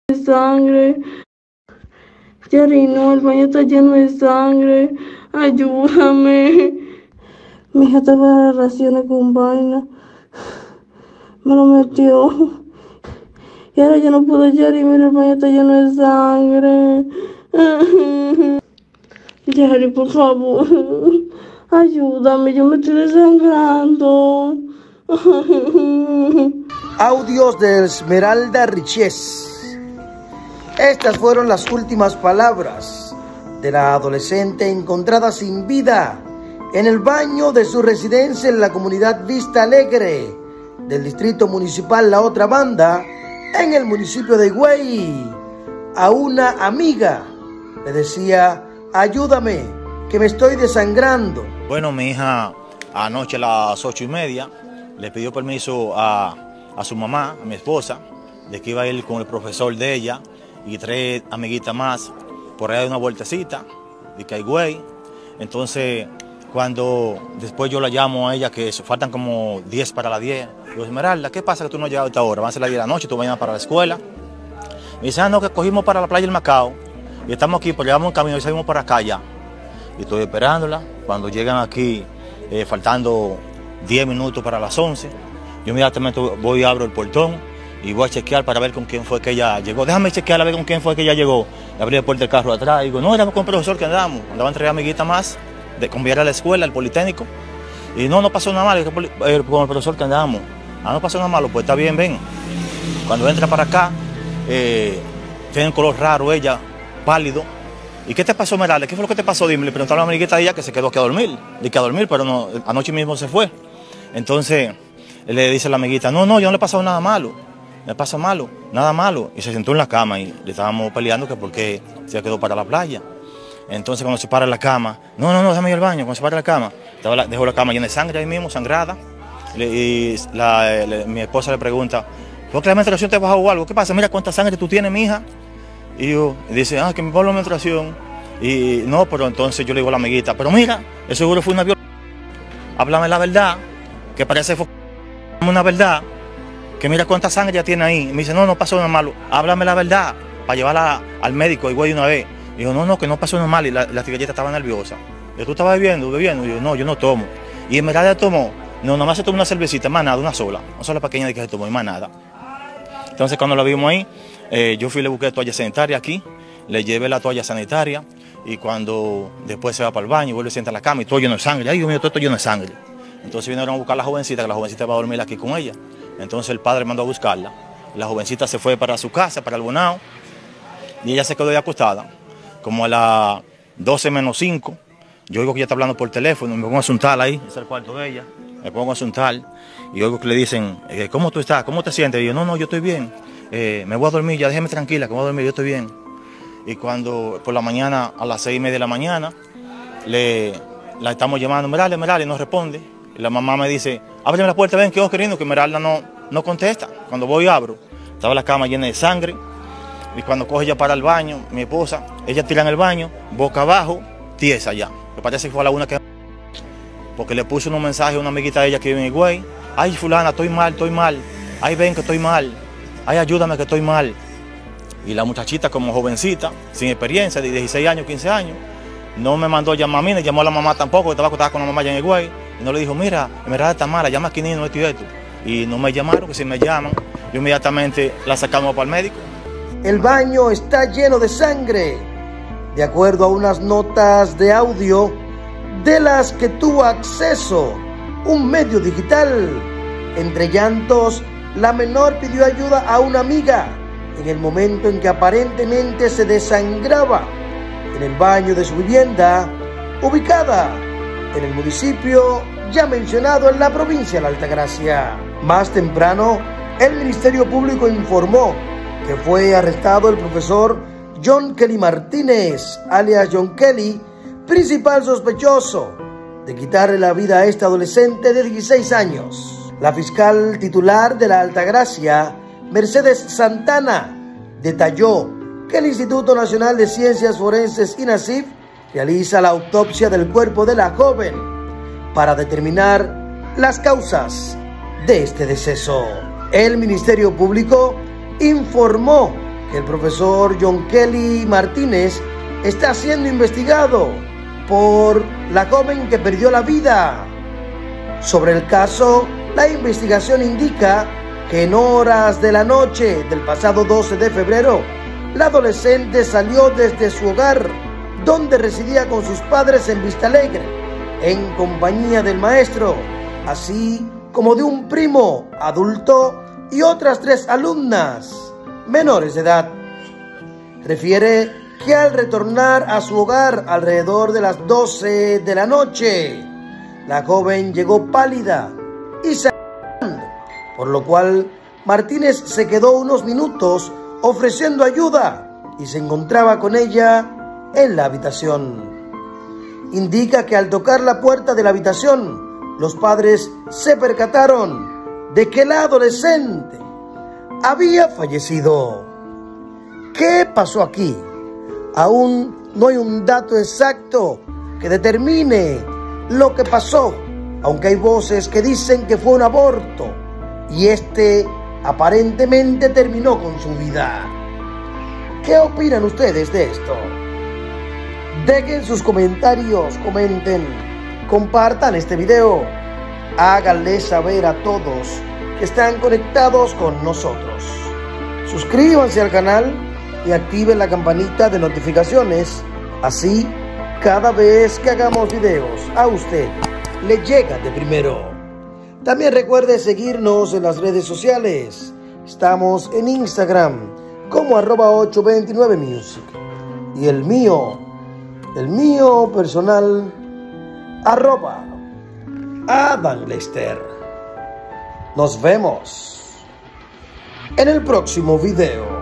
de sangre. Jerry, no, el baño está lleno de sangre. Ayúdame. Mi hija estaba de raciones con vaina. Me lo metió. Y ahora yo no puedo, Jerry, mira, el baño está lleno de sangre. Jerry, por favor, ayúdame, yo me estoy desangrando. Audios de Esmeralda Riches. Estas fueron las últimas palabras de la adolescente encontrada sin vida en el baño de su residencia en la comunidad Vista Alegre del distrito municipal La Otra Banda, en el municipio de Higüey. A una amiga le decía: ayúdame, que me estoy desangrando. Bueno, mi hija anoche a las 8:30 le pidió permiso a su mamá, a mi esposa, de que iba a ir con el profesor de ella y 3 amiguitas más por allá de una vueltecita de Higüey. Entonces, cuando después yo la llamo a ella, que faltan como 10 para las 10, digo: Esmeralda, ¿qué pasa que tú no has llegado a esta hora? Van a ser las 10 de la noche, tú mañana para la escuela. Me dice: no, que cogimos para la playa del Macao y estamos aquí, pues llevamos un camino y salimos para acá ya. Y estoy esperándola. Cuando llegan aquí, faltando 10 minutos para las 11, yo inmediatamente voy y abro el portón y voy a chequear para ver con quién fue que ella llegó. Déjame chequear a ver con quién fue que ella llegó. Le abrí el puerta del carro de atrás y digo: no, éramos con el profesor que andaban 3 amiguitas más de conviar a la escuela, al Politécnico. Y no pasó nada malo, con el profesor que andábamos. No pasó nada malo, pues está bien, ven. Cuando entra para acá, tiene un color raro ella, pálido. ¿Y qué te pasó, Merale? ¿Qué fue lo que te pasó? Dime. Le preguntaron a la amiguita de ella que se quedó aquí a dormir. Dije que a dormir, pero no, anoche mismo se fue. Entonces, le dice a la amiguita: no, yo no le he pasado nada malo. Me pasa malo, nada malo. Y se sentó en la cama y le estábamos peleando que por qué se quedó para la playa. Entonces, cuando se para en la cama: no, déjame ir al baño. Cuando se para en la cama, dejó la cama llena de sangre ahí mismo, sangrada. Y mi esposa le pregunta: ¿por qué la menstruación te bajó o algo? ¿Qué pasa? Mira cuánta sangre tú tienes, mija. Y yo dice: que me bajó la menstruación. Y no, pero entonces yo le digo a la amiguita: pero mira, eso seguro fue una violación. Háblame la verdad, que parece fue una verdad, que mira cuánta sangre ya tiene ahí. Y me dice: no pasó nada malo. Háblame la verdad, para llevarla al médico igual de una vez. Y yo: no, que no pasó nada malo. Y la tigallita estaba nerviosa. Y tú estabas bebiendo. Y yo: no, yo no tomo. Y en verdad tomó. No, nada más se tomó una cervecita, más nada, una sola pequeña de que se tomó y más nada. Entonces, cuando la vimos ahí, yo fui y le busqué toalla sanitaria aquí, le llevé la toalla sanitaria y cuando después se va para el baño y vuelve a sentar en la cama y todo lleno de sangre. Ay, Dios mío, todo esto lleno de sangre. Entonces vinieron a buscar a la jovencita, que la jovencita va a dormir aquí con ella. Entonces el padre mandó a buscarla. La jovencita se fue para su casa, para el Bonao, y ella se quedó ahí acostada. Como a las 12 menos 5, yo oigo que ella está hablando por teléfono, me pongo a asuntar ahí, ese es el cuarto de ella, me pongo a asuntar y oigo que le dicen: ¿cómo tú estás? ¿Cómo te sientes? Y yo: no, yo estoy bien, me voy a dormir, ya déjeme tranquila, que me voy a dormir, yo estoy bien. Y cuando por la mañana, a las 6:30 de la mañana, la estamos llamando: Merale, no responde. Y la mamá me dice: ábreme la puerta, ven, que yo queriendo, que Meralda no contesta. Cuando voy y abro, estaba la cama llena de sangre. Y cuando coge ella para el baño, mi esposa, ella tira en el baño, boca abajo, tiesa ya. Me parece que fue a la una que... Porque le puso unos mensajes a una amiguita de ella que vive en Higüey: ay, fulana, estoy mal. Ay, ven que estoy mal. Ay, ayúdame que estoy mal. Y la muchachita, como jovencita, sin experiencia, de 16 años, 15 años, no me mandó llamar a mí, ni llamó a la mamá tampoco, que estaba acostada con la mamá allá en Higüey. Y no le dijo: mira, en verdad está mala, llama aquí, niño, esto y esto. Y no me llamaron, que si me llaman, yo inmediatamente la sacamos para el médico. El baño está lleno de sangre, de acuerdo a unas notas de audio de las que tuvo acceso un medio digital. Entre llantos, la menor pidió ayuda a una amiga en el momento en que aparentemente se desangraba en el baño de su vivienda, ubicada en el municipio ya mencionado en la provincia de la Altagracia. Más temprano, el Ministerio Público informó que fue arrestado el profesor John Kelly Martínez, alias John Kelly, principal sospechoso de quitarle la vida a este adolescente de 16 años. La fiscal titular de la Altagracia, Mercedes Santana, detalló que el Instituto Nacional de Ciencias Forenses, INACIF, realiza la autopsia del cuerpo de la joven para determinar las causas de este deceso. El Ministerio Público informó que el profesor John Kelly Martínez está siendo investigado por la joven que perdió la vida. Sobre el caso, la investigación indica que en horas de la noche del pasado 12 de febrero, la adolescente salió desde su hogar, donde residía con sus padres en Vistalegre, en compañía del maestro, así como de un primo adulto y otras 3 alumnas menores de edad. Refiere que al retornar a su hogar alrededor de las 12 de la noche, la joven llegó pálida y sangrando, por lo cual Martínez se quedó unos minutos ofreciendo ayuda y se encontraba con ella en la habitación. Indica que al tocar la puerta de la habitación, los padres se percataron de que la adolescente había fallecido. ¿Qué pasó aquí? Aún no hay un dato exacto que determine lo que pasó, aunque hay voces que dicen que fue un aborto y este aparentemente terminó con su vida. ¿Qué opinan ustedes de esto? Dejen sus comentarios, comenten, compartan este video, háganle saber a todos que están conectados con nosotros. Suscríbanse al canal y activen la campanita de notificaciones, así cada vez que hagamos videos a usted le llega de primero. También recuerde seguirnos en las redes sociales. Estamos en Instagram como @829music y el mío personal @AdamLester. Nos vemos en el próximo video.